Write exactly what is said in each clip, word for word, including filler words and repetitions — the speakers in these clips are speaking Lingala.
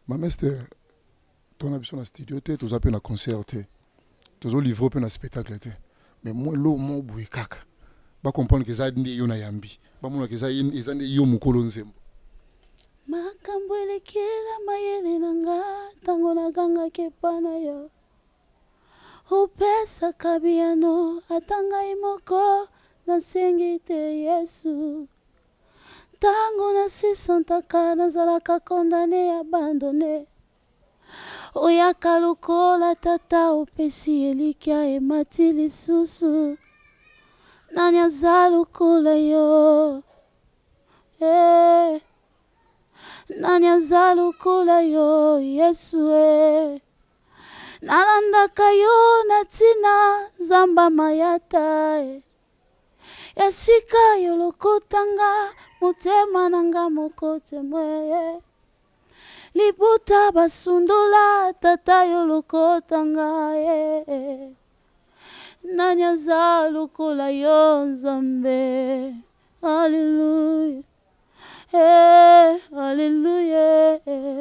Maman Esther, ton ambition na studio te, tu as pu na concert te, tu as livré un spectacle te. Mais moi l'eau mon boui kaka. Ba comprendre que ça ndi yo na yambi. Ba mona que ça izande yo mukolo nzembo. Makambo elekela mayele nanga tango na ganga kepana yo. Upesa kabiano atanga imoko na sengite Yesu. Tango na sisantaka na zalaka condamné abandonné. Oyaka lukola tata upesi elikia emati lisusu. Nani azalukula yo. Eh. Nani azalukula yo Yesu eh. Nalandaka yo natina zamba mayata eh. Yasika yo lokotanga mutema nanga mokote mwe. Libuta basundula tata yo lokotanga eh. Nani azalukula yo nzambe. Hallelujah. Hey, hallelujah,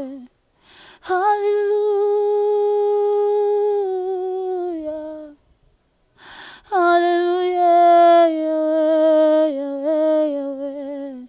hallelujah, hallelujah, Yahweh, Yahweh, Yahweh.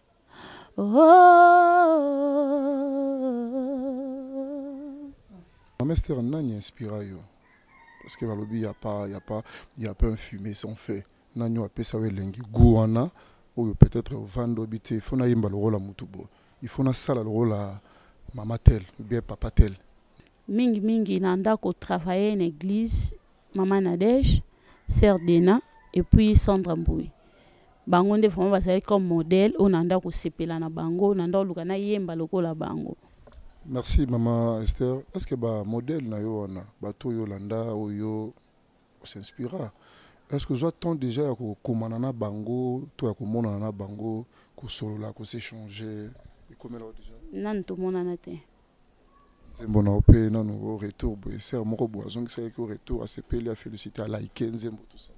Oh. Maman Esther, nani inspira yo? Parce que il y a pas, il y a pas, il y a pas un fumée sans fait. Nani a pesa we lengi gouana. Ou peut-être vendre bité, il faut na yimba le rôle à mutubo. Il faut na sala le rôle à maman tel ou bien papa tel. Mingi mingi nanda ko travailler en église, maman Nadège, sœur Dena et puis Sandra Mboui. Bango nde vraiment basali comme modèle, on nanda ko sepela na bango, nanda luka na yemba lokola bango. Merci maman Esther. Est-ce que ba modèle na yo wana, ba to yo landa o yo s'inspira? Est-ce que vous attendez déjà à commander bango, toi à commander na bango, que solo là, que s'échanger, et comment là déjà? Non, tout le monde en a été. C'est bon, on peut non au retour, c'est un mot boison qui c'est au retour à s'épeler à féliciter à liker nzembo tout ça.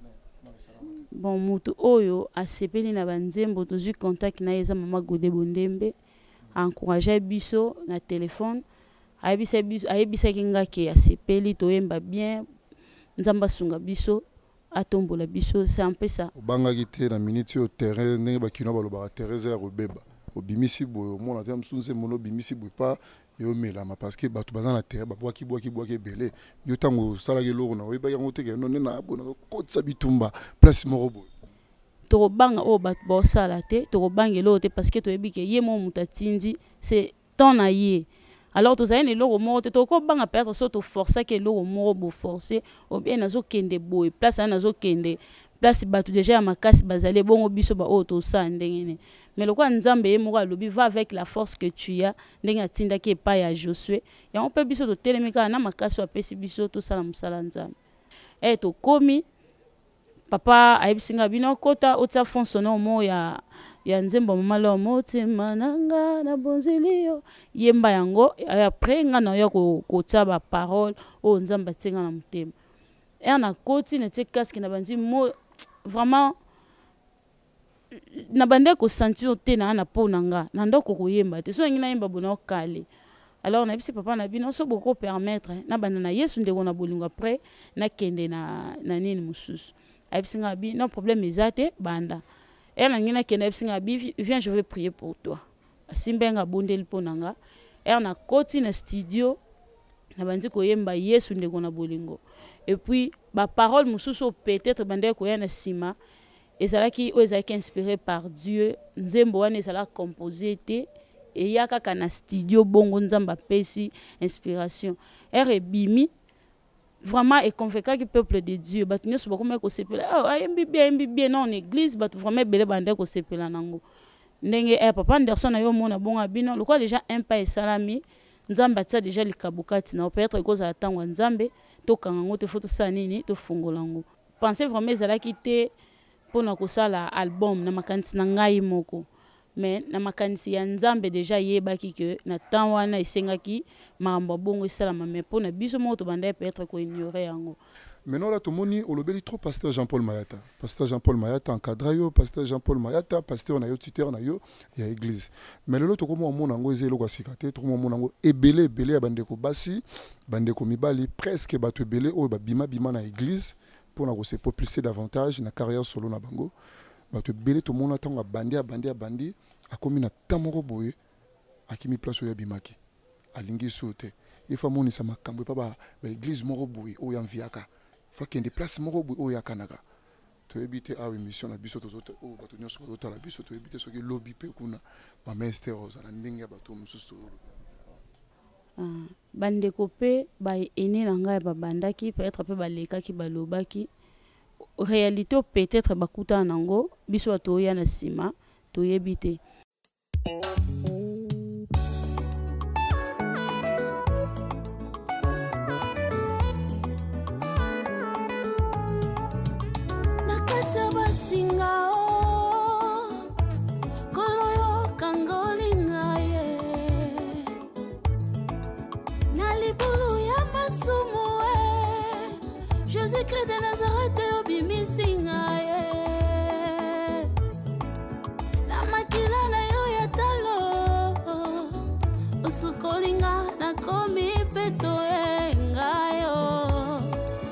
Bon, mutu oyo a s'épeler na banzembo tout juste contact na eza mama Godé Bondembe, encourager biso na téléphone, ayebisa biso ayebisa kinga ke a s'épeler to yemba bien, nzamba sunga biso. Atombola biso c'est un peu ça. Banga gité na minute au terrain ne ba kino ba lo ba Thérèse Robeba. Obimisi bo mona tem sunse mono bimisi bo pa yo mela ma parce que ba tu bazana terre ba boaki boaki boaki belé. Yo tango sala ke loro na we ba yango te ke non na bona ko tsa bitumba place morobo. To banga o ba bo sala te, to banga lo te parce que to yebi ke ye mo mutatindi c'est ton aïe. Alors tu as une logo morte to ko banga perdre so to forcer que logo moro bo forcer ou bien nazo kende boy place nazo kende place batu déjà makasi bazale bongo biso ba auto sa ndengene mais le quoi nzambe ye moko lobi va avec la force que tu as ndenga tinda ke pa ya Josué ya on peut biso to telemika na makasi apesi biso to sala musala nzambe et to komi papa ayibisinga bino kota otsa fonsono mo ya ya nzembo mamalo moti mananga na bonzilio yemba yango après nga na yo ko ko tsaba parole o nzamba tsenga na mutema et na koti na tse casque na banzi mo vraiment na bande ko sentir te na na ponanga na ndoko ko yemba te so ngina yemba bona okale. Alors na bisi papa na bino so boko permettre na bana na Yesu ndeko na bolingo après na kende na na nini mususu ayibisinga bi non problème ezate banda. Elle a ngina kende ayibisinga bi viens je vais prier pour toi. Asimbenga bondeli ponanga. Elle na koti na studio na bandi ko yemba Yesu ndeko na bolingo. Et puis ba parole mususu peut-être bande ko yana sima ezalaki o ezalaki inspiré par Dieu nzembo wana ezala composé te et yaka kana studio bongo nzamba pesi inspiration. Elle bimi vraiment est convaincu que peuple de Dieu batunyo so bakoma ko sepela ah ayembi bien ayembi bien non église bat vraiment belé bande ko sepela nango ndenge eh papa Anderson ayo mona bonga bino le quoi déjà un pas salami nzamba tia déjà likabukati na peut-être cause atangwa nzambe to kango te photo sa nini to fungolango pensez vraiment ezala kité pona ko sala album na makanisi na ngai moko mais na makanisi ya nzambe déjà yebaki que na temps wana esengaki makambo bongo esala mais pona biso moto banda peut-être ko ignorer yango. Maintenant, là, tout le monde, on a trop pasteur Jean-Paul Mayata. Pasteur Jean-Paul Mayata, encadré, pasteur Jean-Paul Mayata, pasteur Nayo, tuteur Nayo, il y a l'église. Mais le tout comme on a un zélo à cicater, tout le monde a ébélé, ébélé à Bandeko Bassi, Bandeko Mibali, presque battu ébélé, ou bima bima na église, pour nous se propulser davantage na carrière solo na bango. Battu ébélé, tout le monde attend à bandi, à bandi, à bandi, à comme une tamoro boye, à qui mi place où y a bimaki, à lingi sauté. Il faut que ça m'a cambré, pas l'église moro boye, où y a un viaka. Faut qu'il y ait des places moro boye, à Kanaga. Tu évites à émission la biso aux autres ou bâtonniers sur l'autre la biso tu évites ce que lobby pe kuna ma mère rose la ndinga bato mususu ah bande kopé ba ene nanga ba bandaki peut-être peu baleka ki balobaki réalité peut-être bakuta nango biso atoya na sima to yebite Jésus-Christ de Nazareth obimissinga la makila na yo ya talo usukolinga na komi peto engayo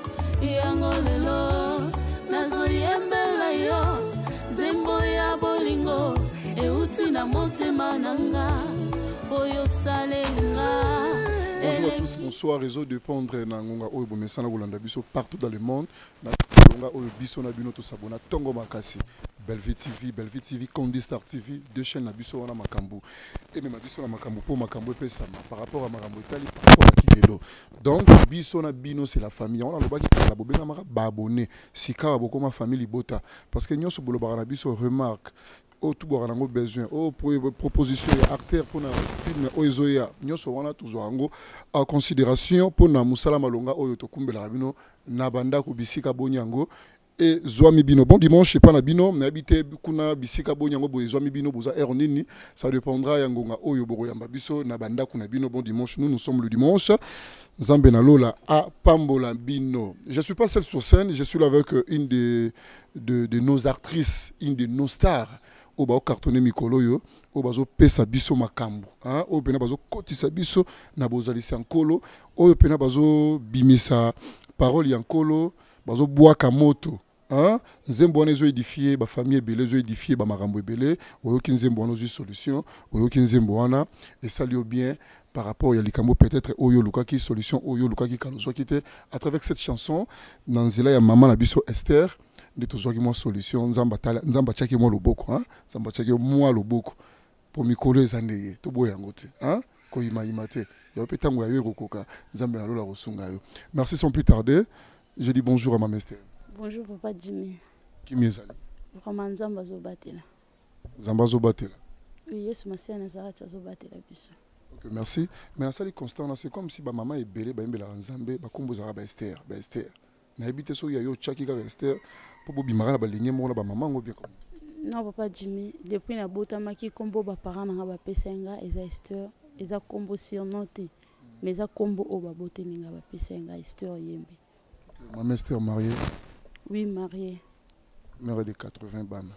yango lelo nazoyembela yo zembo ya bolingo euti na motema nanga boyo salenga. Bonjour à tous, bonsoir, réseau de Pondre Nangonga Oyo Mesana Golanda Biso partout dans le monde. Nangonga Oyo Biso Nabino to Sabona Tongo Makasi, Bellevue T V, Bellevue T V, Condi Star T V, deux chaînes Nabiso Wana Makambu. Et même Biso na Makambu pour Makambu et Pesama par rapport à Makambu Italie, par rapport à Kidelo. Donc Biso Nabino c'est la famille. On a le baki la bobena mara ba abonné. Sika boko ma famille Bota parce que nous sur Bolo Baranabiso remarque au tout bord on a besoin au proposition et acteur pour un film au ezoya nyoso wana toujours ango en considération pour na musala malonga oyo to kumbela rabino na banda ku bisika bonyango et Zoami Bino. Bon dimanche, pas na Bino, mais habité kuna bisika bonyango bo Zoami Bino boza er nini, ça dépendra yangonga oyo boro yamba biso na banda kuna Bino. Bon dimanche, nous nous sommes le dimanche. Zambena Lola à Pambola Bino. Je suis pas seul sur scène, je suis là avec une de, de, de nos actrices, une de nos stars. O ba cartonné mikolo yo, o bazo pesa biso makambu, hein, o pena bazo kotisa biso na bozali sankolo, o pena bazo bimisa parole yankolo, bazo boaka moto, hein, nzembo wana zo édifier ba famille belé zo édifier ba makambu belé, oyo ki nzembo wana zo solution, oyo ki nzembo wana et ça lui bien par rapport à likambo peut-être oyo luka ki solution oyo luka ki kalozo kité à travers cette chanson nanzela ya maman na biso Esther. De tous qui moi solution nzamba tala nzamba chaki moi loboko hein nzamba chaki moi loboko pour mikolo ezandeye to boya ngote hein ko ima imate yo petango ya yeko koka nzamba na lola rosunga yo. Merci sans plus tarder, je dis bonjour à ma mère. Bonjour papa Jimmy. Qui m'ezali vraiment nzamba zo batela nzamba zo batela oui Yesu Masia Nazareth zo batela biso. OK, merci. Mais ça les constant c'est comme si ba maman est belé ba mbela nzambe ba kombo za ba Esther ba Esther na habité so ya yo chaki ka Esther. Pour bimara ba ligne mo na ba maman ngo bien comme non papa Jimmy depuis na bota maki kombo ba parents na ba pesenga eza Esther eza kombo surnoté mais eza kombo o ba bote ninga ba pesenga Esther yembe. Ma mère Esther mariée. Oui mariée. Mère de quatre-vingts bana.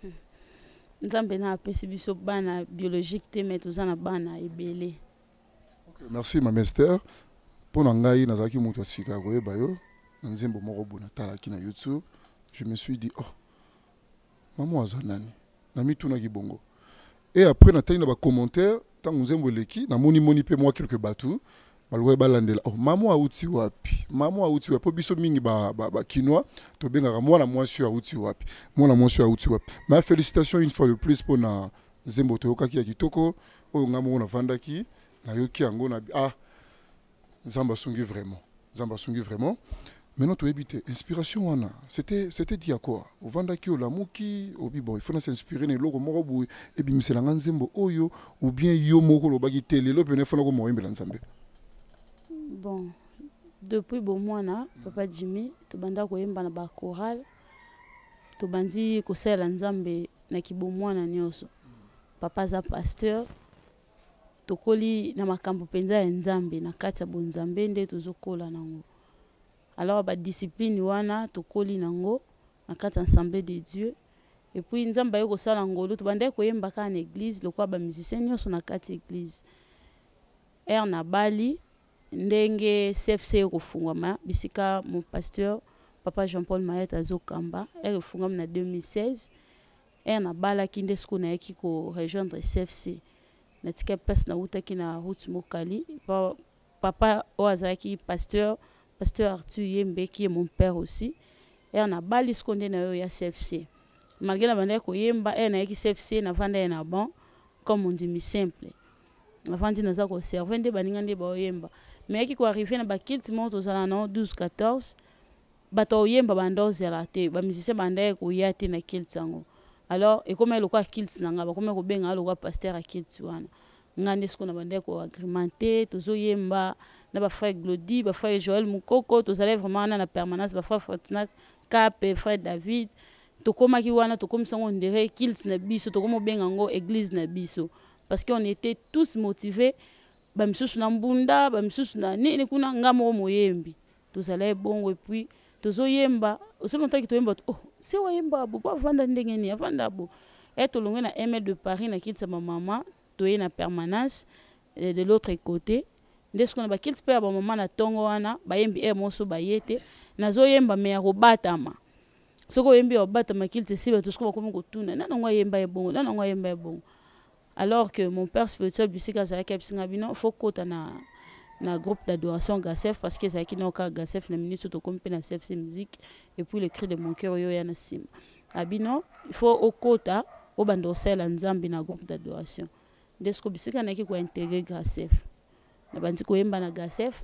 Nzambe na apesi biso bana biologique te mais tozana bana ebele. OK, merci ma mère Esther. Pour ngai nazaki moto sika ko yeba yo nzembo moko bona tala ki na YouTube. Je me suis dit, oh, maman azanani, nami tuna ki bongo. Et après, na tani na ba commentaire, tant nous aimons leki, na moni moni pe moi quelques batou, balwe balandela. Oh, maman a uti wapi, maman a uti wapi. Po biso mingi ba ba ba kinois, to benga moi la moi sur uti wapi, moi la moi sur uti wapi. Ma félicitations une fois de plus pour na zembo to yoka ki ya kitoko, o ngamo na vandaki, na yoki yango na ah, zamba sungi vraiment, zamba sungi vraiment. Maintenant, tu habites. Inspiration, wana. C'était, c'était dit à quoi? Au Vandaki, au Lamuki, au Bibo, il faut s'inspirer les logos morobu, et bien, c'est l'anzembo oyo, ou bien yo moko lo bagi télé, lo bien, il faut qu'on l'ensemble. Bon, depuis bon mois, papa Jimmy, tu banda ko yemba na ba choral, tu bandi ko sel l'ensemble na ki bon mois na nyoso. Papa za pasteur, tu koli na makambo penza ya nzambe, na kati ya bon nzambe nde tuzokola nango. alors ba discipline wana tokoli nango na kati ensemble de Dieu. Et puis nzamba yo kosala ngolo to bande koyemba ka na église lokwa ba musicien nyonso na kati église. Er na bali ndenge C F C kofungwama bisika mon pasteur papa Jean-Paul Mayet azokamba er kofungwama na deux mille seize. Er na bala kinde siko na yaki ko rejoindre C F C. Na tika place na utaki na route Mokali pa, papa oazaki pasteur pasteur Arthur Yembe qui est mon père aussi. Er na bali siko nde na yo ya C F C. Malgré la bande ko yemba er na yaki C F C na vanda na bon comme on dit mi simple. Avant de nous avoir servi des baningandi boyemba. Mais qui quoi arrivé na ba kilt monte aux allant douze quatorze bato yemba bando zerate ba musicien bande ko yati na kilt sango. Alors et comme le quoi kilt nanga ba comme ko benga le quoi pasteur a kilt wana. Ngande ce qu'on a bande ko agrémenté tozo yemba na ba frère Glody ba frère Joël Mukoko to allait vraiment na permanence ba frère Fortuna Cap et frère David to koma ki wana to comme sango ndere kilt na biso to comme benga ngo église na biso. Parce qu'on était tous motivés, bam sous na mbunda, bam sous na nini kuna ngamo moyembi. Tous allait bon et puis tous oyemba, aussi longtemps que tu yemba, oh c'est oyemba, bo pas vendre ndengeni, vendre bo. Et to longue na M L de Paris na kitsa ma maman, to y na permanence de l'autre côté. Dès qu'on a ba kitsa pa ba maman na tongo wana, ba yembi e moso ba yete, na zo yemba me ya robatama. Soko yembi obatama kitsa si ba tous ko ba ko tuna, na ngwa yemba e bon, na ngwa yemba e bon. Alors que mon père spirituel, il faut que na na groupe d'adoration Gasef parce que c'est qui n'a aucun Gasef la minute surtout comme na C F C musique et puis le cri de mon cœur yo yana sim. Abino, il faut au kota au bando sel nzambi na groupe d'adoration. Desko bisika na ki ko intégrer Gasef. Na bandi ko yemba na Gasef.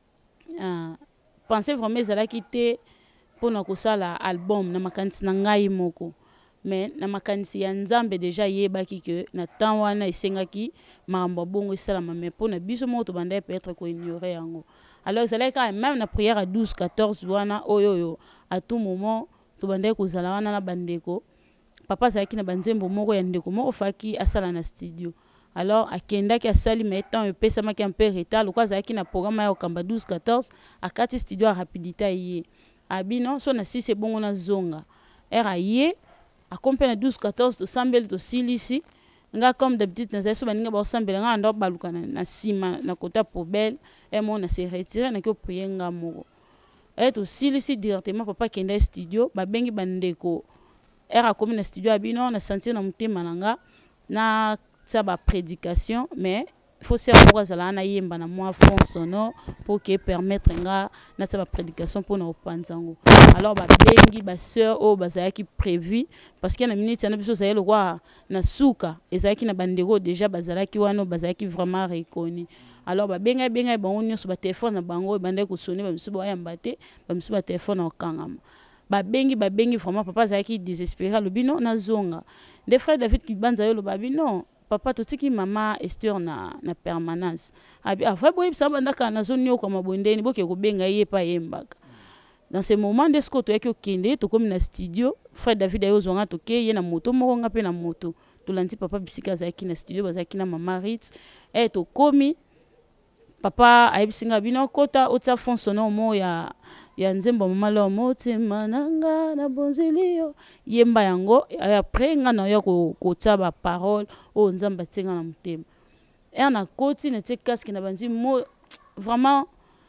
Ah, pensez vraiment zala kité pour na ko sala album na makanti na ngai moko. Mais na makanisi ya nzambe déjà yebaki que na temps wana esengaki mambo bongo esalama mais pour na biso moto banda peut-être ko ignorer yango. Alors c'est là quand même na prière à douze quatorze wana oyoyo à tout moment to banda ko zala wana na bandeko papa zaki na banzembo moko ya ndeko moko faki asala na studio. Alors akenda ki asali mais temps e pesa maki un peu retard lokwa zaki na programme ya okamba douze quatorze akati studio à rapidité yé abino so na si c'est bongo na zonga era yé accompagné douze quatorze to sambel to silisi nga comme d'habitude na so baninga ba sambel nga ndo baluka na, na sima na kota poubelle et mon na se retirer na ko prier nga moko et to silisi directement papa kenda studio ba bengi bandeko era comme na studio abino na sentir na mtima nanga na ça ba prédication mais il faut savoir pourquoi ça na yemba na moi fond sonore pour que permettre nga na ça ba prédication pour na opanzango. Alors ba bengi ba sœur o bazaya ki prévu parce que na minute na biso ça le roi na suka ezaki na bandeko déjà bazala ki wano bazaya ki vraiment reconnu. Alors ba benga benga ba onyo so ba téléphone na bango bande ko sonner ba misu ba yambate ba misu ba téléphone na kangama. Ba bengi ba bengi vraiment papa zaki désespéré le bino na zonga. Des frères David qui banza yo le babino papa totiki mama Esther na na permanence abi afa boy bisaba ndaka na zone yo kwa mabondeni boke ko benga yepa yembaka. Dans ce moment de ce que tu es kende to comme na studio frère David ayo zonga to ke ye na moto moko nga pe na moto to landi papa bisika zaki na studio bazaki na mama Ritz et to komi papa ayibisinga bino kota ota fond sonore mo ya ya nzembo mama lo moti mananga na bonzilio yemba yango après nga na yo ko kota ba parole o nzamba tenga na mutema et na koti na te casque na banzi mo vraiment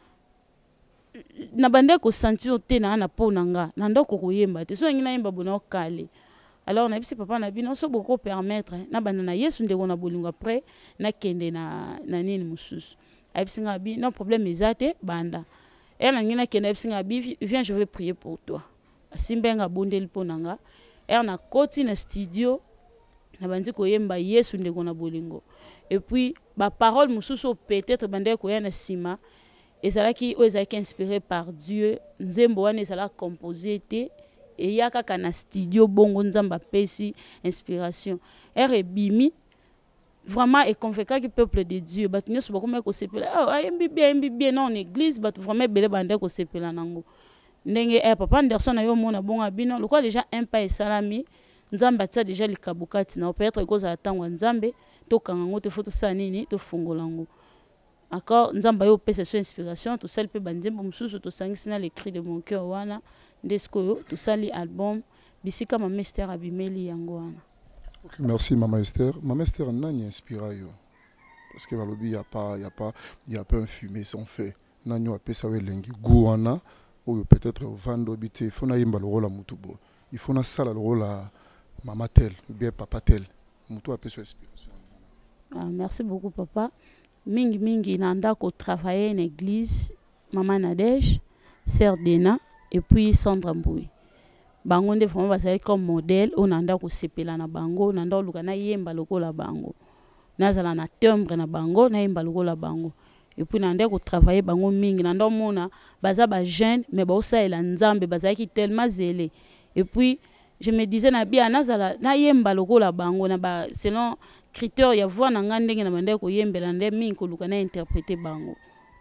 na bande ko sentir te na na pona nga na ndoko ko yemba te so ngina yemba bona kale. Alors na bisi papa na bino so boko permettre na bana na Yesu ndeko na bolingo après na kende na na nini mususu abisinga bi non problème ezate banda et na ngina kende abisinga bi viens je vais prier pour toi asimbenga bondeli ponanga et na koti na studio na bandi ko yemba Yesu ndeko na bolingo et puis ba parole mususu peut-être bande ko yana sima ezalaki o ezalaki inspiré par Dieu nzembo wana ezala composé te et yaka kana studio bongo nzamba pesi inspiration er bimi vraiment et convaincre le peuple de Dieu bat nyoso bakome ko sepela ah ayembi bien ayembi bien non en église bat vraiment bele bande ko sepela nango ndenge eh papa Anderson ayo mona bonga bino lokwa déjà un pas salami nzamba tia déjà likabukati na peut-être cause atangwa nzambe to kanga ngote foto sa nini to fungolango. encore nzamba yo pesa so inspiration to sali pe banzembo mususu to sangisi na les cris de mon cœur wana ndesko yo to sali album bisika Maman Esther abimeli yango wana. Ok, merci Maman Esther. Maman Esther nani inspira yo parce que balobi y a pas y a pas y a pas un fumé sans fait nani o pesa we lengi guana ou peut-être vando bité faut na yimba le rôle à mutubo il faut na sala le rôle à maman tel ou bien papa tel mutu a pesa inspiration. Ah, merci beaucoup papa. Mingi mingi nanda ko travailler en église Maman Nadège, Sœur Dena et puis Sandra Mboui. Bango nde vraiment basali comme modèle on nanda ko sepela na bango nanda luka na yemba lokola bango. Nazala na timbre na bango na yemba lokola bango. Et puis nanda ko travailler bango mingi nanda mona baza ba jeune mais ba osaela nzambe bazaki tellement zélé. Et puis je me disais na bia nazala na yemba lokola bango na ba selon critère ya voix na ngandenge na mande ko yembela nde mingi ko luka na interpréter bango.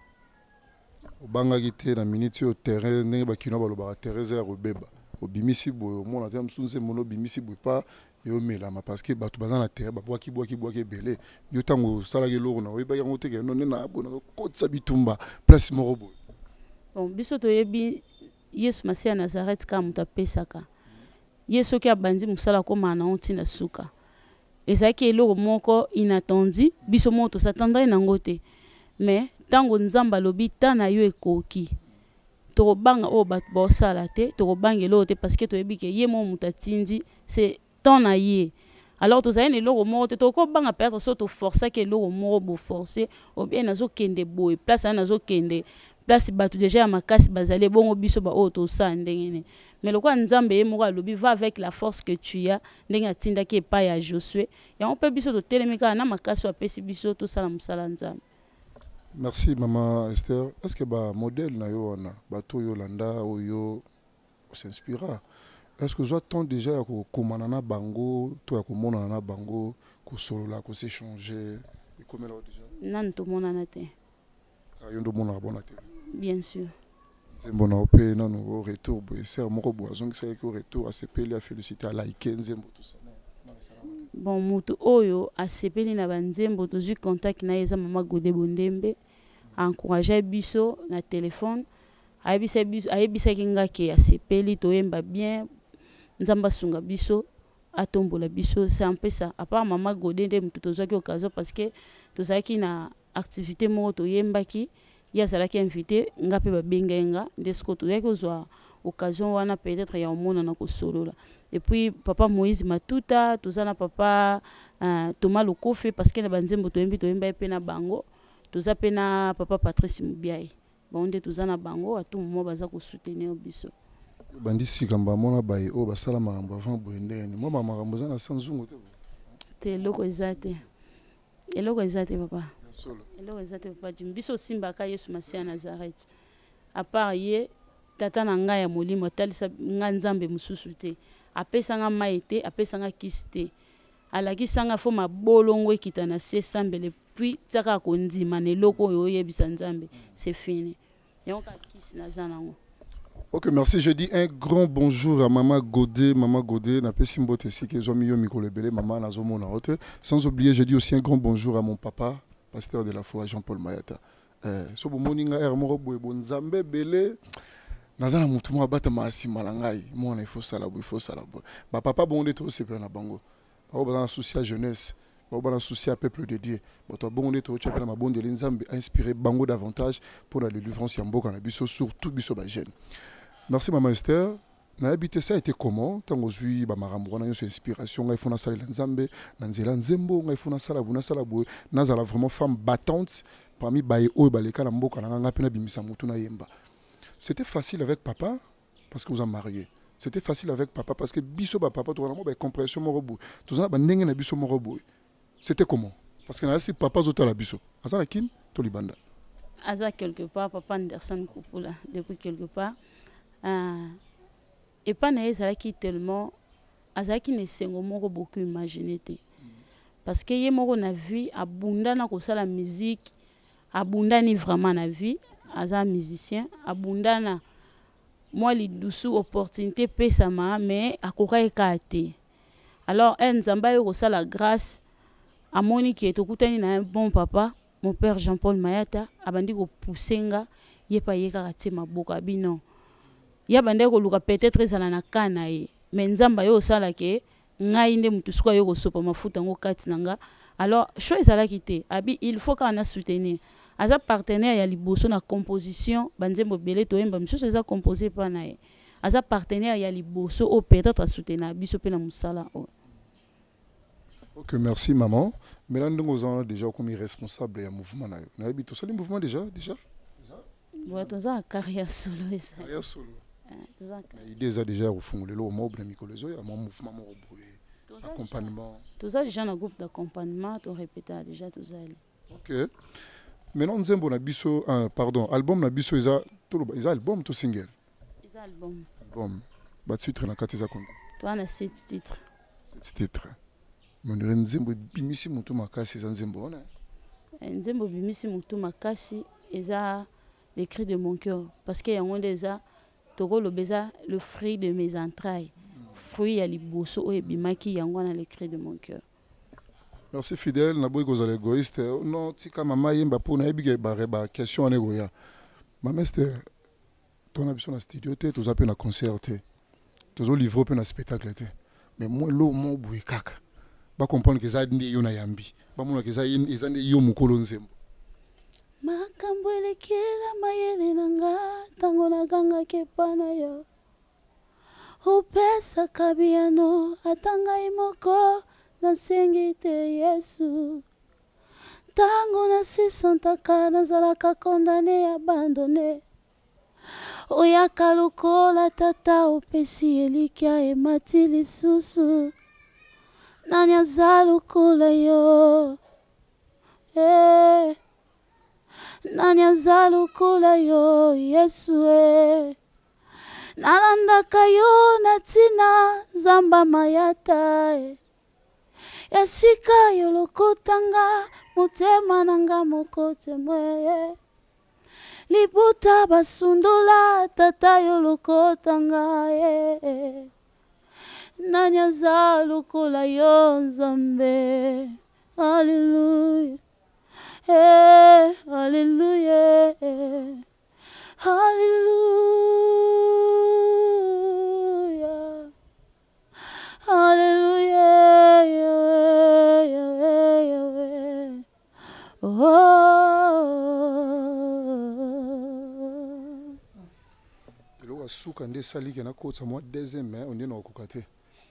Banga gite na minute au terrain ne ba kino ba lo ba Thérèse Robeba obimisi bo mona tem sunse mono bimisi bo pa yo melama parce que bato baza na terrain ba boaki boaki boaki belé yo tango sala ke loro na we ba yango te ke no na bona ko tsa bitumba place morobo. Bon biso to yebi Yesu Masia Nazareth ka muta pesaka Yesu ki abandi musala ko mana onti na suka ezaki eloko moko inattendi biso moto s'attendrait nango te mais tango nzamba lobi tana yo ekoki to banga o bat bo sala te to banga lo te parce que to yebi ke ye mo mutatindi c'est ton aye alors to zaine eloko moko te to ko banga peut-être so to forcer ke eloko moko bo forcer ou bien nazo kende boy place nazo kende place batu déjà ya makasi bazali bongo biso ba o to sa ndengene mais lokwa nzambe ye moko alobi va avec la force que tu as ndenge atinda ke pa ya Josué ya on peut biso to telemika na makasi apesi biso to sala musala nzambe. Merci Maman Esther. Est-ce que ba modèle na yo wana bato yo landa o yo s'inspira? Est-ce que j'attends déjà ya ko komana na bango to ya ko mona na bango ko solo la ko s'échanger et comme là déjà Nan to mona na te. Ka yo ndo mona bona te. Bien sûr. C'est bon au pays non au retour boy ser moko boison que c'est que retour à sepeli à féliciter à like nzembo tout ça. Bon mutu oyo a sepeli na banzembo to ju contact na eza Mama Godé Bondembe encourager biso na téléphone ayebisa biso ayebisa kinga ke a sepeli to yemba bien nzamba sunga biso atombola biso c'est un peu ça à part Mama Godé nde mutu to zaki occasion parce que to zaki na activité mo to yemba ki ya sala ki invité nga pe ba bengenga ndesko to yaki ozwa occasion wana peut-être ya omona na ko solo là. Et puis papa Moïse Matuta tozana papa euh, Thomas Lokofe parce que na banzembo to yembi to yemba pe na bango toza pe na papa Patrice Mubiaye bon nde tozana bango atu mo baza ko soutenir biso bandisi kamba mona baye o basala makambo avant boendeni mo makambo za na sanzungu te te loko ezate eloko ezate papa solo eloko ezate papa jimbiso simba ka Yesu Masia Nazareth à part ye tata na ngai ya molimo talisa nga nzambe mususu te apesanga maite apesanga kiste alakisanga fo mabolongo ekita na se sambele puis tsaka kondima na eloko oyo yebisa nzambe c'est fini yonka kisi na zanango. Ok, merci. Je dis un grand bonjour à Maman Godé. Maman Godé, n'a pas si mbote si que zomi yo mikolo belé maman na zomo na hote. Sans oublier, je dis aussi un grand bonjour à mon papa, pasteur de la foi Jean-Paul Mayata. Euh, so bo moninga er moko boy bon Nzambe belé. Nazana mutu mo bata masi malangai. Mo na faut ça la il faut ça la. Ba papa bon de to se na bango. Ba ba na souci à jeunesse. Ba ba na souci à peuple de Dieu. Ba to bon de to chapela na bon de Nzambe inspiré bango davantage pour la délivrance ya mboka na biso surtout biso ba jeune. Merci Maman Esther. Na habité ça était comment tant aujourd'hui ba marambo na yo inspiration ngai fona sala nzambe na nzela nzembo ngai fona sala buna sala bo nazala vraiment femme battante parmi baye o baleka na mboka na nga pena bimisa mutu na yemba. C'était facile avec papa parce que vous en marié. C'était facile avec papa parce que biso ba papa to na mo ba compréhension mo robo. To za ba ndenge na biso mo robo. C'était comment? Parce que na si papa zota la biso. Azana kin to libanda. Aza quelque part papa Anderson Kupula depuis quelque part. Euh, et pas naïs qui tellement azaki ne sengo moko beaucoup imaginer te parce que ye moko na vie abunda na kosa la musique abunda ni vraiment na vie aza musicien abunda na moi li doucou opportunité pesa ma mais akoka ekate alors en nzamba yo kosa la grâce amoni ki etokutani na un bon papa mon père Jean-Paul Mayata abandi ko poussenga yepa yeka katie maboka bino ya bande ko luka peut-être ezala na kana ye mais nzamba yo sala ke ngai nde mutu suka yo ko sopa mafuta ngo kati nanga alors cho ezala kité abi il faut qu'on a soutenir aza partenaire ya liboso na composition banzembo belé to yemba msusu eza composé pa na ye aza partenaire ya liboso o peut-être soutenir biso pe na musala o. Ok, merci maman. Maintenant, nous avons déjà comme responsable du mouvement. Nous avons tout ça, le mouvement déjà déjà. Ouais, tout ça carrière solo ça. Carrière solo. L'idée est déjà au fond le mobile micolozo, il y a mon mouvement mon accompagnement. Tout ça déjà un groupe d'accompagnement, on répète déjà tout ça. Ok. Maintenant nous avons biso pardon, album na biso isa tout isa album tout single. Isa album. Album. Ba titre na katiza konda. Toi na sept titres. sept titres. Mon nzembo bimisi mutu makasi za nzembo ona. Nzembo bimisi mutu makasi eza les cris de mon cœur parce que yango déjà toko lo beza le fruit de mes entrailles. Fruit ya liboso o ebimaki yango na les cris de mon cœur. Merci fidèle na boy kozala égoïste non tika mama yemba pona ebike ba ba question nego ya. Mama Esther ton habitation na studio te to zape na concert te. Tozo livre pe na spectacle te. Mais moi lo mo boy kaka. Ba comprendre que ça ndi yo na yambi ba mona que ça eza ndi yo mukolo nzembo makambo elekela mayele nanga tango na ganga kepana yo upesa kabiano atanga imoko na sengite Yesu tango na sisantaka na zalaka kondane abandone oyaka lokola tata opesi elikia emati lisusu nani azalu kula yo eh nani azalu kula yo Yesu eh nalandaka yo na tina zamba mayata eh yasika yo lokotanga motema nanga mokote mwe libuta basundula tata yo lokotanga eh nani azalu kula yo nzambe hallelujah eh hallelujah eh. Hallelujah hallelujah Yahweh, Yahweh, Yahweh. Oh le suka nde sali ke na kotsa moi deuxième mais on est na kokate.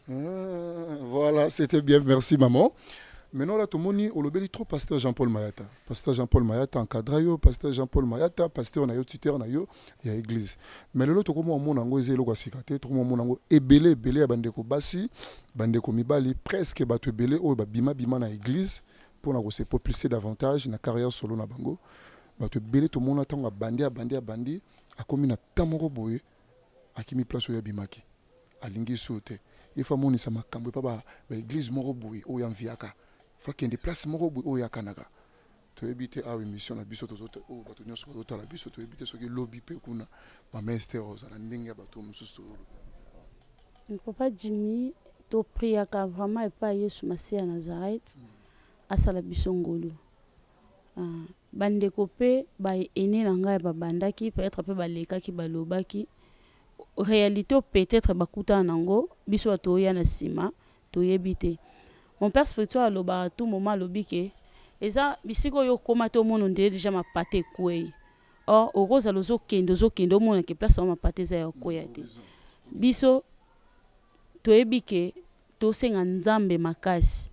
Voilà, c'était bien, merci maman. Maintenant là tout le monde olobeli trop pasteur Jean-Paul Mayata. Pasteur Jean-Paul Mayata encadra yo, pasteur Jean-Paul Mayata, pasteur na yo tuteur na yo ya église. Mais le to komo mona ngo ezelo kwa sikate, to komo mona ngo ebele ebele ya bandeko basi, bandeko mibali presque bato ebele o ba bima bima na église pour na ko se propulser davantage na carrière solo na bango. Bato ebele to mona tanga bandi bandi bandi akomi na tamoro boye akimi place ya bimaki. Alingi sote. Il faut monisa makambo pa ba église moko boye o yanviaka. Faut qu'il y ait des places moko boye o yakanaga. To ebite a émission na biso to zote o bato nyoso ko tala biso to ebite soki lobby pe kuna Mama Esther ozala ndenge bato mususu to. Papa Jimmy to priaka vraiment epa Yesu Masia ya Nazareth asala biso ngolu. Ah bandeko pe ba ene na ngai ba bandaki peut-être pe ba lekaki ba lobaki. Réalité peut-être bakuta nango biso atoya na sima to yebite. Mon père spirituel aloba tout moment lobike eza bisiko yo koma to mono nde déjà ma pate kwei. Or okoza lozo kendo zo kendo mona ke place ma pate za ya koya te. Biso to yebike to senga nzambe makasi.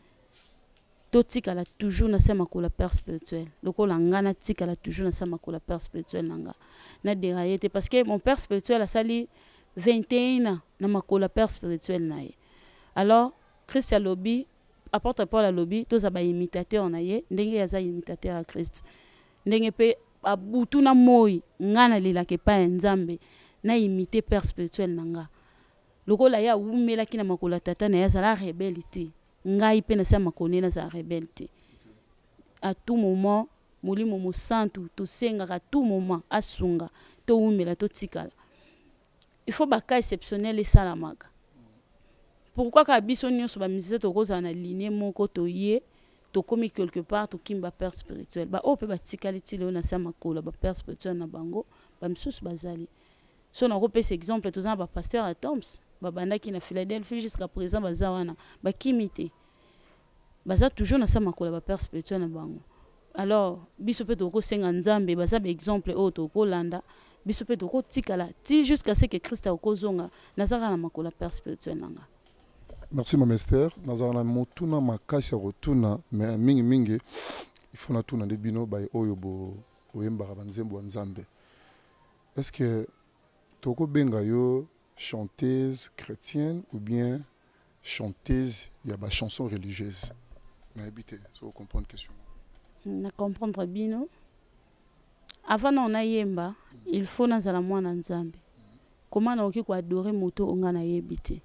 To tikala toujours na sema ko la père spirituel. Loko la ngana tikala toujours na sema ko la père spirituel nanga. Na déraillé parce que mon père spirituel a sali vingt et un ans na makola père spirituel nae. Alors Christ a lobby apporte Paul a lobby tous aba imitateur nae ndenge ya za imitateur à Christ. Ndenge pe abutu na moi ngana lila ke pa nzambe na imiter père spirituel nanga. Loko la ya umela kina makola tata na ya sala rebelité. Ngai pe na sa makone na sa rebelité. À tout moment molimo mo santu to senga à tout moment asunga to umela to tikala. Il faut ba cas exceptionnel et salamaka. Pourquoi ka biso nyonso ba misé to koza na ligne moko to ye tokomi quelque part tokimba père spirituel ba ope batikali ti leo na se makolo ba père spirituel na bango bamisusu bazali so na kopesa exemple tozana bapasteur à Toms babandaki na Philadelphie jusqu'à présent baza wana bakimi te baza toujours na se makolo ba père spirituel na bango. Alors biso pe tokosenga nzambe baza ba exemple oyo tokolanda biso pe tokotikala ti jusqu'à ce que Christ akozonga nazaka na makolo père spirituel nanga. Merci Mama Esther. Nazana motuna makasi ya rotuna mais mingi mingi il faut na tuna de bino ba oyo bo oyemba banzembo nzambe. Est-ce que toko benga yo chanteuse chrétienne ou bien chanteuse ya ba chanson religieuse? Na habité, so comprendre question. Na comprendre bino. Avant on a yemba, il faut nazala mwana nzambe. Comment na oki ko adorer moto onga na yebite.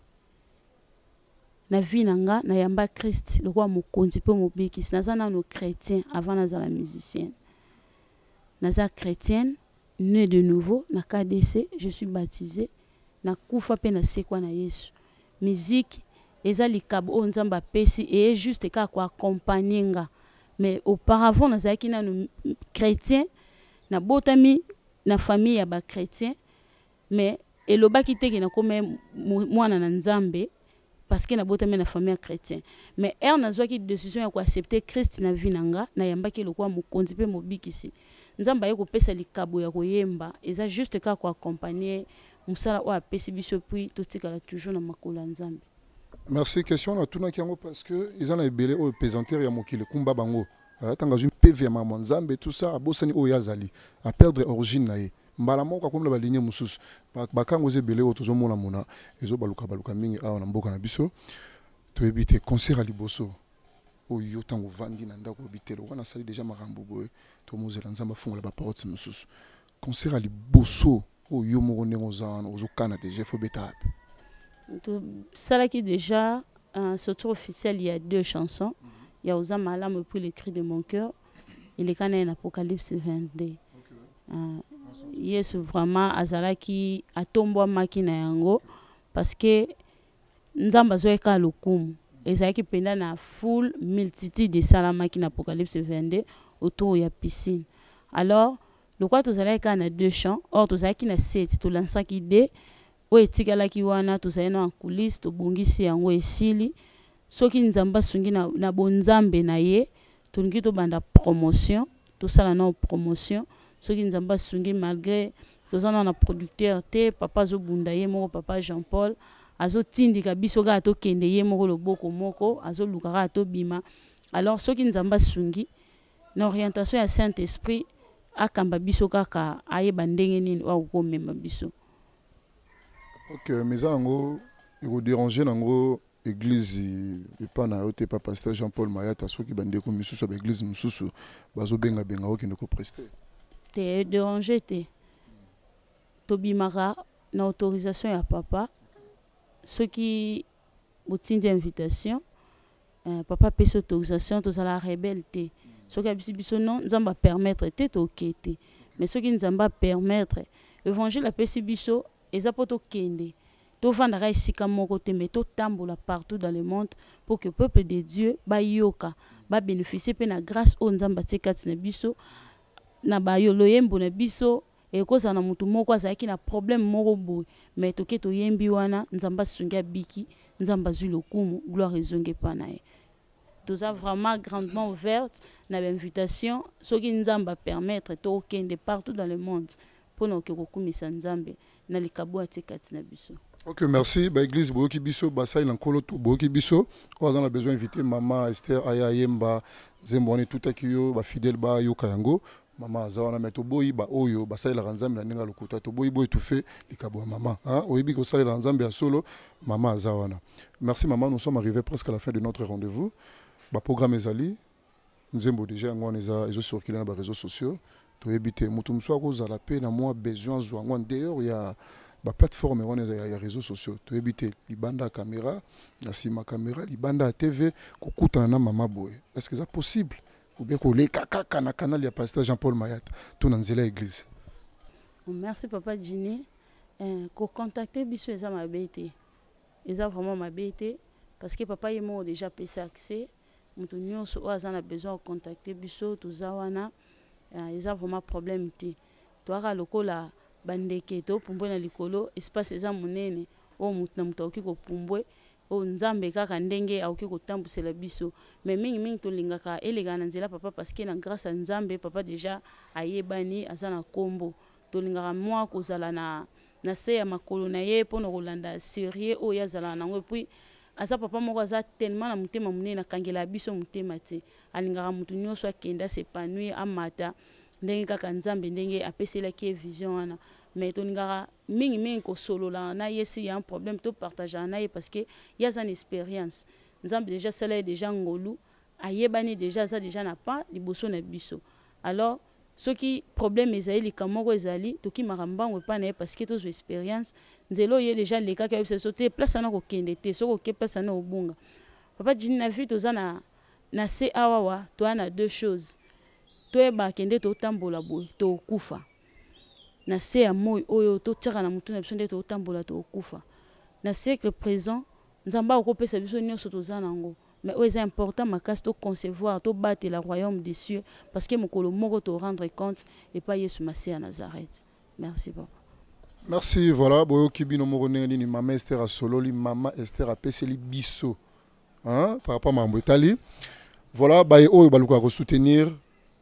Na vie nanga na yamba Christ le roi mokonzi pe mobiki naza nano chrétien avant nazala musicienne naza chrétienne né de nouveau na K D C je suis baptisée na kufa pe na sekwa na Yesu musique eza likabo o nzamba pesi et juste ka ko accompagner nga mais auparavant nazaki nano chrétien na botami na famille ya ba chrétien mais elobaki teke na comme mwana na nzambe parce que na botame na famille chrétien mais er nazwa ki décision ya ko accepter Christ na vie nanga na yamba ki lokwa mokonzi pe mobikisi nzamba ye ko pesa likabo ya koyemba eza juste ka ko accompagner musala o apesi biso puis totikala toujours na makolo nzambe. Merci. Question na tuna kiango parce que ils en a belé au pesanteur ya mokile kumba bango tanga une P V ya mama nzambe tout ça abosani o yazali a perdre origine na ye mbala moko comme la ligne mususu bakango zebele otozo mona mona ezo baluka baluka mingi awa na mboka na biso to ebite concert à liboso o yo tango vandi na ndako bitelo wana sali déjà makambo boye to mozela nzamba fungola ba porte mususu concert à liboso o yo moko nengo zana ozo kana déjà faut beta to sala qui déjà un surtout officiel il y a deux chansons il y a Osama Alam pour les cris de mon cœur il est kana en Apocalypse vingt-deux. Yes vraiment azalaki atombwa maki na yango parce que nzamba zoeka lokumu ezalaki penda na full multitude de salamaki na Apocalypse vingt-deux autour ya piscine. Alors le quoi tozalaki na deux chants or tozalaki na sept to lansaki de o etikalaki wana tozalaki na coulisses to bongisi yango esili soki nzamba sungi na, na bonzambe na ye tolingi to banda promotion to sala na promotion ceux qui nous ont sungi malgré tous en a producteur te papa zo bunda ye moko papa Jean-Paul azo tindika biso ga to kende ye moko loboko moko azo lukara to bima. Alors ceux qui nous ont sungi na orientation ya Saint-Esprit akamba biso kaka aye bandenge nini wa ko memba biso. OK mais ango iko déranger nango église et pas na yote pas pasteur Jean-Paul Mayata ceux qui bande ko misusu ba église misusu bazo benga benga o ki ne ko prester te déranger te tobimaka na autorisation ya papa ceux qui botindi invitation euh, papa pesa autorisation tozala rebelle te ceux qui abisi biso non nzamba permettre te toke te mais ceux qui nzamba permettre évangile apesi biso eza po tokende tovandaka esika moko te mais totambola partout dans le monde pour que peuple de Dieu bayoka ba bénéficier pe na grâce o nzamba tekati na biso na ba yo loyembo na biso e koza na mutu moko azaki na problème moko boy mais toke to yembi wana nzamba sunga biki nzamba zu lokumu gloire ezonge panaye toza vraiment grandement ouverte na invitation soki nzamba permettre to kende partout dans le monde pour no ke kokumisa nzambe na likabo atekati na biso. OK merci ba église boki biso basai na nkolo to boki biso ko on a besoin inviter maman Esther aya yemba zemboni tout akiyo ba fidèle ba yoka yango mama azawana meto boyi ba oyo basalela nzambe na ninga lokuta to boyi boyi tout fait likabo mama hein oyibi ko salela nzambe ya solo mama azawana. Merci maman, nous sommes arrivés presque à la fin de notre rendez-vous. Ba programme ezali nzembo déjà ngone eza ezo circuler na ba réseaux sociaux to ebité mutu mswa ko zala pe na moi besoin zo ngone d'ailleurs ya ba plateforme ngone ya, ya réseaux sociaux to ebité libanda caméra na sima caméra libanda T V ko kutana na mama boy. Est-ce que c'est possible? Ou bien qu'on les kaka na canal ya pasteur Jean-Paul Mayata tout dans la église. Merci papa Jini. Euh ko contacter biso eza mabete. Eza vraiment mabete parce que papa et moi déjà payé accès mutu nyonso oyo aza na besoin de contacter biso toza wana eza vraiment problème te toaka lokola bandeke topumbwe na likolo espace eza monene oyo mutu na mutu akoki kopumbwe oyo nzambe kaka ndenge akoki kotambusela biso mais mingimingi tolingaka eleka na nzela papa parce que na grâce à nzambe papa déjà ayebani aza na kombo tolingaka mwa kozala na na se ya makolo na ye mpona kolanda sérieux oyo azalaka nango epuis aza papa moko aza tellement na motema monene akangela biso motema te alingaka mutu nyonso akende asepanouir amata ndenge kaka nzambe ndenge apeselaki ye vision wana mais tolingaka mingimingi kosolola na ye si ya un problème topartageaka na ye parce que ye aza na expérience nzambe déjà asala ye déjà ngolu ayebani déjà aza déjà na pa liboso na biso alors soki problème ezali likambo moko ezali tokimaka mbango epai na ye parce que tozwa expérience nzela oyo ye déjà lekaki ayebisa biso te place ana kokende te soki oke place ana obunga papa jini na vie toza na na se awawa toya na deux choses toyeba kende totambola boye tokufa na se ya moi oyo totiaka na mutu na biso nde totambola tokufa na siècle présent nzambe akopesa biso nyonso toza nango mais oyo eza important makasi to concevoir to batela royaume des cieux parce que mokolo moko to rendre compte et pas Yesu Masiya à Nazareth. Merci papa. Merci, voilà boyo kibino moko ndenge ni mama Esther asololi mama Esther apeseli biso hein par rapport à mambo etali voilà ba oyo baluka ko soutenir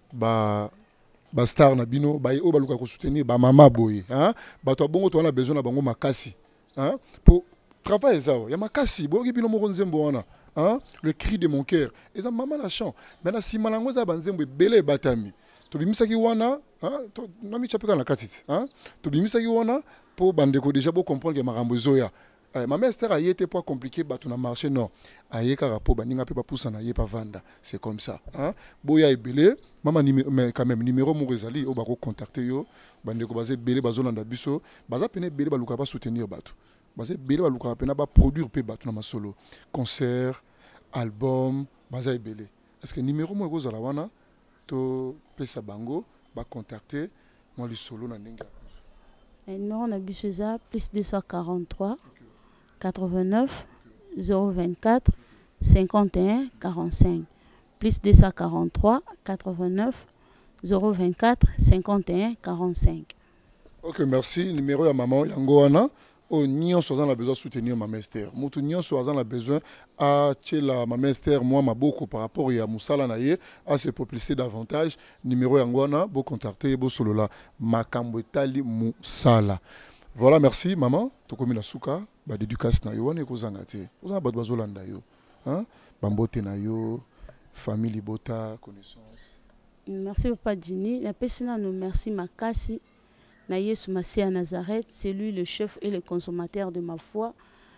ba ba star na bino ba oyo baluka ko soutenir ba mama boye hein bato bongo to na besoin na bango makasi hein pour travailler ça ya makasi boyo kibino moko nzembo wana hein le cri de mon cœur et ça maman la chant maintenant si malango za banzembo belé batami to bimisaki wana hein to na mi chapeka na katiti hein to bimisaki wana pour bandeko déjà bo comprendre que makambo zoya maman Esther a été pas compliqué bato na marché non ayeka rapport baninga pe ba poussa na ye pa vanda c'est comme ça hein boya ebele mama mais quand même numéro mo rezali o ba ko contacter yo bandeko bazé belé bazolanda biso baza pene belé baluka ba soutenir bato bazé belé baluka pena ba produire pe bato na masolo concert album baza ebele est-ce que numéro mo kozala wana to pesa bango ba contacter moi li solo na ndenge le numéro na biso za plus deux cent quarante-trois quatre-vingt-neuf zéro vingt-quatre cinquante et un quarante-cinq plus deux cent quarante-trois quatre-vingt-neuf zéro vingt-quatre cinquante et un quarante-cinq. Ok, merci. Numéro ya maman yango wana o nyonso aza na besoin soutenir maman Esther. Mutu nyonso aza na besoin a tchela maman Esther moi maboko par rapport ya musala na ye a se propulser davantage. Numéro yango wana bo contacter bo solola makambo etali musala. Voilà, merci maman. Tokomi na suka ba dédicace na yo wana ekozanga te. Ozana bato bazolanda yo. Hein? Bambote na yo, famille bota, connaissance. Merci papa Jini. La personne nous merci makasi. Na Yesu Masiya Nazareth, c'est lui le chef et le consommateur de ma foi.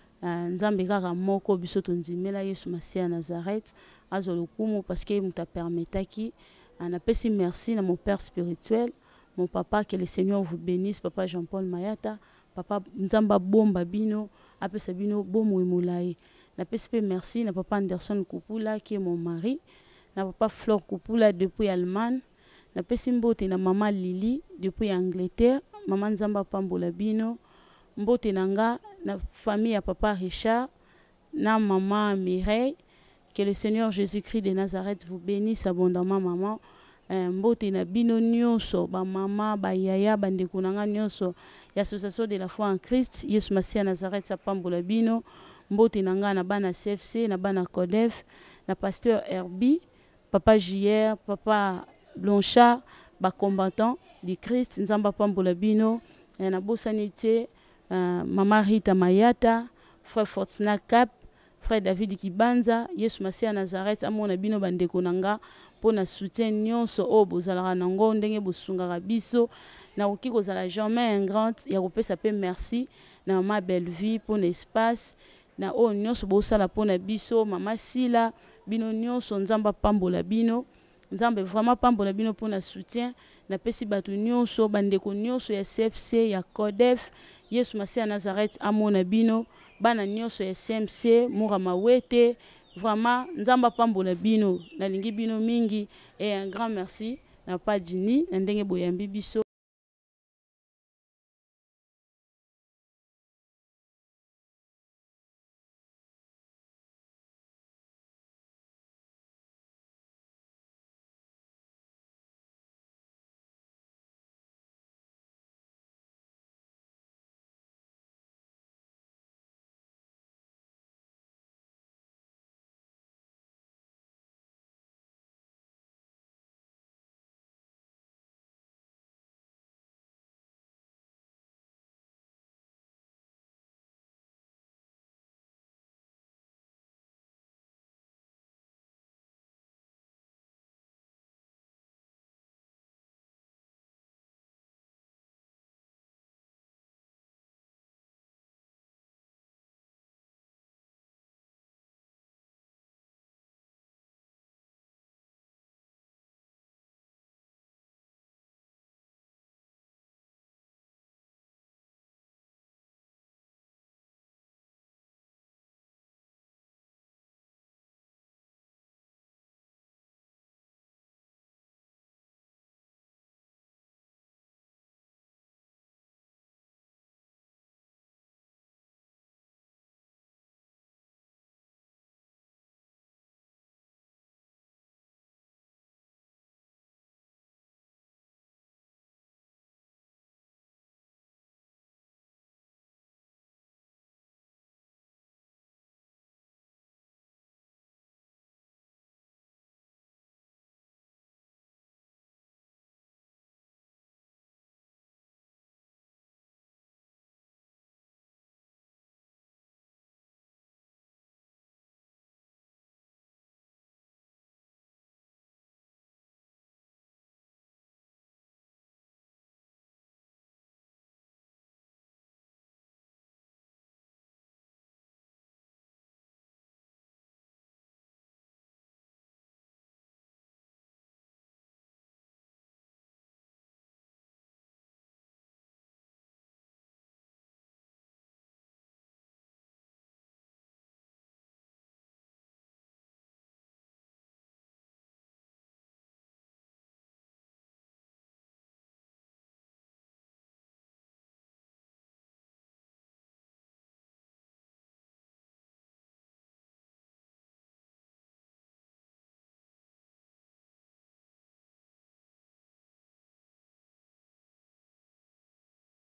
Nzambe kaka moko biso tonzimela Yesu Masiya Nazareth azolokumu parce que muta permetaki. On appelle merci à mon père spirituel, mon papa, que le Seigneur vous bénisse, papa Jean-Paul Mayata, papa Nzamba Bomba Bino, appelle Sabino Bomo Moulaye. N'appelle merci à papa Anderson Kupula qui est mon mari, na papa Flore Kupula depuis Allemagne. Na pesi mbote na mama Lily depuis Angleterre, maman Nzamba Pambola Bino, mbote nanga na famille à papa Richard, na maman Mireille, que le Seigneur Jésus-Christ de Nazareth vous bénisse abondamment maman. Mbote na bino nyonso ba mama ba yaya bandeko nanga nyonso ya association de la foi en Christ, Yesu Masiya Nazareth sa Pambola Bino, mbote nanga na bana C F C, na bana Codef, na pasteur Herbie, papa J R, papa Blanchard, ba combattant du Christ, Nzamba Pambola Bino, na bosanité, uh, Mama Rita Mayata, frère Fortuna Cap, frère David Kibanza, Yesu Masiya Nazareth, amona bino bandeko nanga, pona soutien nyonso o bozalaka nango ndenge bosungaka biso, na oki kozala jamais un grand, ya kopesa pe merci, na Mama Belleville pona espace, na o nyonso bosala pona biso, Mama Sila, bino nyonso Nzamba Pambola Bino, Nzambe vraiment pambola bino pona soutien na pesi batu nyonso bandeko nyonso ya C F C ya Codef Yesu Masiya Nazareth amona bino bana nyonso ya C M C Mura Mawete vraiment Nzamba pambola bino nalingi bino mingi et un grand merci na pa Jini na ndenge boyambi biso.